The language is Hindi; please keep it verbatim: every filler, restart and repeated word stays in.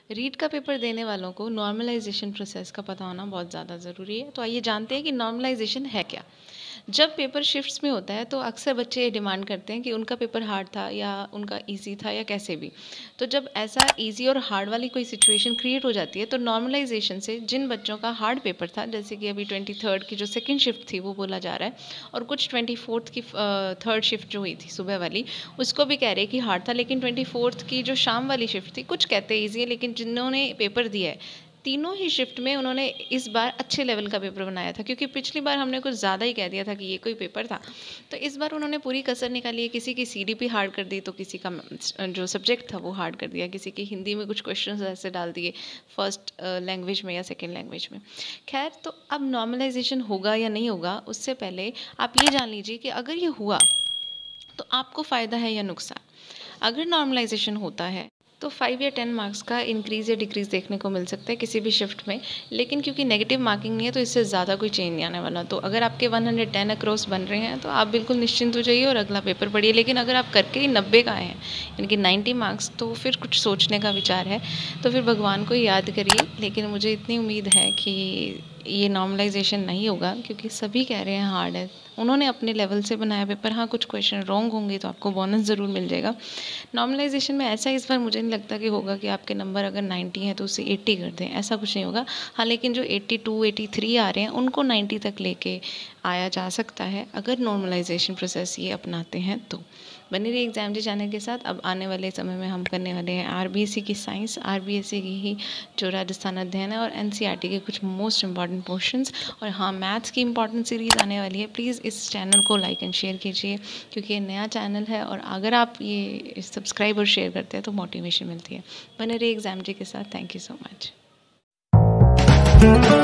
रीट का पेपर देने वालों को नॉर्मलाइजेशन प्रोसेस का पता होना बहुत ज़्यादा ज़रूरी है। तो आइए जानते हैं कि नॉर्मलाइजेशन है क्या। जब पेपर शिफ्ट्स में होता है तो अक्सर बच्चे ये डिमांड करते हैं कि उनका पेपर हार्ड था या उनका इजी था या कैसे भी। तो जब ऐसा इजी और हार्ड वाली कोई सिचुएशन क्रिएट हो जाती है तो नॉर्मलाइजेशन से जिन बच्चों का हार्ड पेपर था, जैसे कि अभी ट्वेंटी थर्ड की जो सेकेंड शिफ्ट थी वो बोला जा रहा है, और कुछ ट्वेंटी फोर्थ की थर्ड शिफ्ट जो हुई थी सुबह वाली, उसको भी कह रहे हैं कि हार्ड था, लेकिन ट्वेंटी फोर्थ की जो शाम वाली शिफ्ट थी कुछ कहते ईजी है, लेकिन जिन्होंने पेपर दिया है तीनों ही शिफ्ट में उन्होंने इस बार अच्छे लेवल का पेपर बनाया था, क्योंकि पिछली बार हमने कुछ ज़्यादा ही कह दिया था कि ये कोई पेपर था। तो इस बार उन्होंने पूरी कसर निकाली है, किसी की सीडीपी हार्ड कर दी तो किसी का जो सब्जेक्ट था वो हार्ड कर दिया, किसी की हिंदी में कुछ क्वेश्चंस ऐसे डाल दिए फर्स्ट लैंग्वेज में या सेकेंड लैंग्वेज में। खैर, तो अब नॉर्मलाइजेशन होगा या नहीं होगा उससे पहले आप ये जान लीजिए कि अगर ये हुआ तो आपको फ़ायदा है या नुकसान। अगर नॉर्मलाइजेशन होता है तो फाइव या टेन मार्क्स का इंक्रीज़ या डिक्रीज़ देखने को मिल सकता है किसी भी शिफ्ट में, लेकिन क्योंकि नेगेटिव मार्किंग नहीं है तो इससे ज़्यादा कोई चेंज नहीं आने वाला। तो अगर आपके वन हंड्रेड टेन अक्रॉस बन रहे हैं तो आप बिल्कुल निश्चिंत हो जाइए और अगला पेपर पढ़िए। लेकिन अगर आप करके ही नब्बे का आए हैं, यानी कि नाइन्टी मार्क्स, तो फिर कुछ सोचने का विचार है। तो फिर भगवान को याद करिए, लेकिन मुझे इतनी उम्मीद है कि ये नॉर्मलाइजेशन नहीं होगा, क्योंकि सभी कह रहे हैं हार्ड है। उन्होंने अपने लेवल से बनाया पेपर, हाँ कुछ क्वेश्चन रॉन्ग होंगे तो आपको बोनस ज़रूर मिल जाएगा। नॉर्मलाइजेशन में ऐसा इस बार मुझे नहीं लगता कि होगा कि आपके नंबर अगर नाइन्टी हैं तो उसे एट्टी कर दें, ऐसा कुछ नहीं होगा। हाँ, लेकिन जो एट्टी टू एट्टी थ्री आ रहे हैं उनको नाइन्टी तक लेके आया जा सकता है अगर नॉर्मलाइजेशन प्रोसेस ये अपनाते हैं तो। बने रहिए एग्जाम जी चैनल के साथ। अब आने वाले समय में हम करने वाले हैं आरबीएससी की साइंस, आरबीएससी की ही जो राजस्थान अध्ययन है, और एनसीईआरटी के कुछ मोस्ट इंपॉर्टेंट पोर्शंस, और हाँ मैथ्स की इंपॉर्टेंट सीरीज़ आने वाली है। प्लीज़ इस चैनल को लाइक एंड शेयर कीजिए, क्योंकि ये नया चैनल है और अगर आप ये सब्सक्राइब और शेयर करते हैं तो मोटिवेशन मिलती है। बने रहिए एग्जाम जी के साथ। Thank you so much.